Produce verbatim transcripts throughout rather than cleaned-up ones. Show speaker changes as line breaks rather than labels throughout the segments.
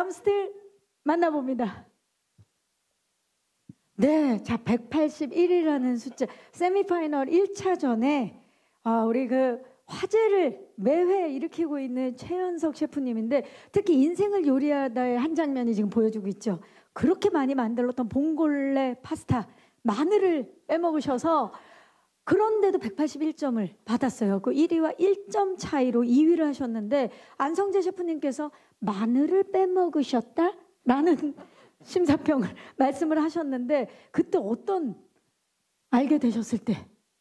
다음 스틸 만나봅니다. 네, 자 백팔십일이라는 숫자, 세미파이널 일 차전에 아, 우리 그 화제를 매회 일으키고 있는 최연석 셰프님인데 특히 인생을 요리하다의 한 장면이 지금 보여주고 있죠. 그렇게 많이 만들었던 봉골레 파스타 마늘을 빼먹으셔서 그런데도 백팔십일 점을 받았어요. 그 일 위와 일 점 차이로 이 위를 하셨는데 안성재 셰프님께서 마늘을 빼먹으셨다라는 심사평을 말씀을 하셨는데 그때 어떤 알게 되셨을 때?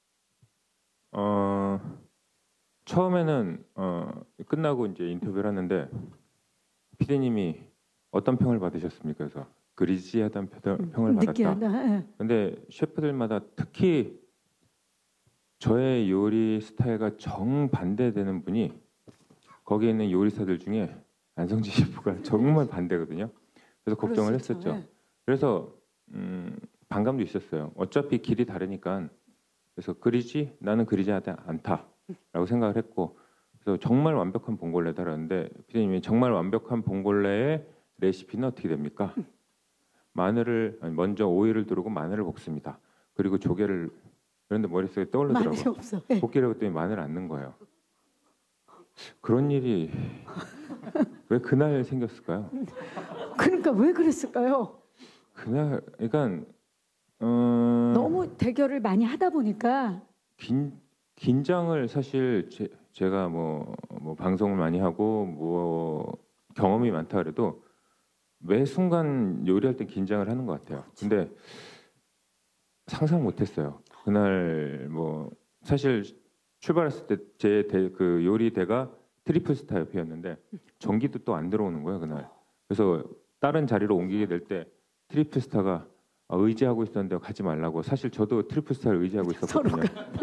어 처음에는 어 끝나고 이제 인터뷰를 하는데 피디님이 어떤 평을 받으셨습니까? 그래서 그리지하다는 평을
음,
받았다.
느끼하다.
근데 셰프들마다 특히 저의 요리 스타일과 정반대되는 분이 거기에 있는 요리사들 중에 안성재 셰프가 정말 반대거든요. 그래서 걱정을 했었죠.
네.
그래서 음, 반감도 있었어요. 어차피 길이 다르니까. 그래서 그리지 나는 그리지 않다라고 생각을 했고, 그래서 정말 완벽한 봉골레다라는데 피디님이 정말 완벽한 봉골레의 레시피는 어떻게 됩니까? 마늘을 아니, 먼저 오일을 두르고 마늘을 볶습니다. 그리고 조개를 그런데 머릿속에 떠오르더라고요.
마늘이 없어. 네.
볶기라고 했더니 마늘 안 넣은 거예요. 그런 일이 왜 그날 생겼을까요?
그러니까 왜 그랬을까요?
그날 그러니까 어...
너무 대결을 많이 하다 보니까
긴 긴장을 사실 제, 제가 뭐, 뭐 방송을 많이 하고 뭐 경험이 많다 그래도 매 순간 요리할 때 긴장을 하는 것 같아요. 근데 상상 못했어요. 그날 뭐 사실 출발했을 때 제 그 요리대가 트리플 스타 옆이었는데 전기도 또 안 들어오는 거예요 그날. 그래서 다른 자리로 옮기게 될 때 트리플 스타가 의지하고 있었는데 가지 말라고. 사실 저도 트리플 스타를 의지하고 있었거든요.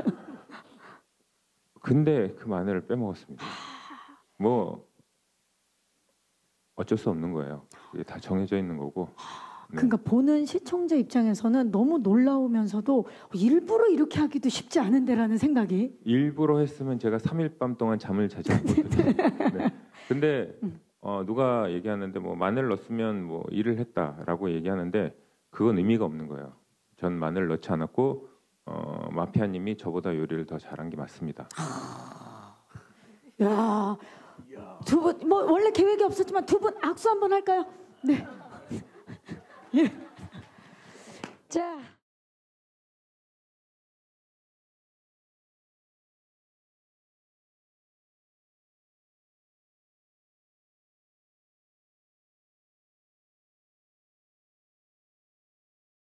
근데 그 마늘을 빼먹었습니다. 뭐 어쩔 수 없는 거예요. 이게 다 정해져 있는 거고. 네.
그러니까 보는 시청자 입장에서는 너무 놀라우면서도 일부러 이렇게 하기도 쉽지 않은데라는 생각이.
일부러 했으면 제가 삼 일 밤 동안 잠을 자지 않거든요. 네. 근데 어, 누가 얘기하는데 뭐 마늘 넣었으면 뭐 일을 했다라고 얘기하는데 그건 의미가 없는 거예요. 전 마늘 넣지 않았고 어, 마피아님이 저보다 요리를 더 잘한 게 맞습니다.
야, 두 분 뭐 원래 계획이 없었지만 두 분 악수 한번 할까요? 네. 예. 자.